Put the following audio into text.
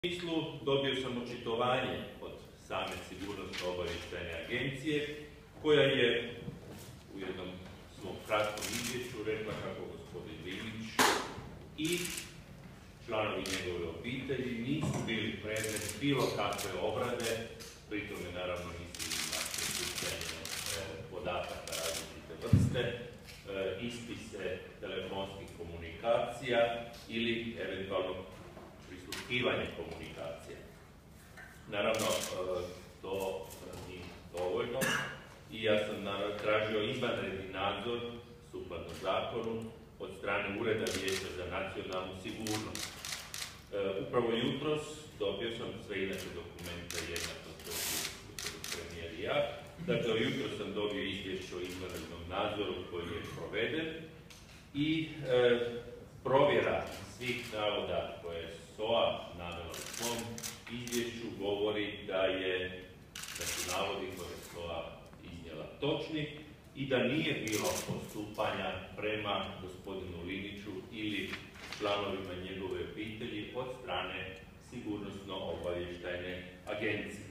smislu dobio sam očitovanje od same Sigurnosno-obavještajne agencije, koja je u jednom svom kratkom izvješću rekla kako gospodin Linić i članovi njegove obitelji nisu bili predmet bilo kakve obrade, pritome naravno mislim na prikupljanje podataka različite vrste, ispise telefonskih komunikacija ili eventualno prisluškivanje komunikacija. Naravno, to nije dovoljno i ja sam tražio izvanredni nadzor sukladno zakonu od strane Ureda Vijeća za nacionalnu sigurnost. Upravo jutros dobio sam sve inače dokumente jednako što su premijer i ja. Dakle, jutros sam dobio izvješće o izvanrednom nadzoru koji je proveden i provjera svih navoda koje je SOA navela u svom izvješću govori da su navodi koje je SOA iznijela točni i da nije bilo postupanja prema gospodinu Liniću ili članovima njegove obitelji od strane Sigurnosno-obavještajne agencije.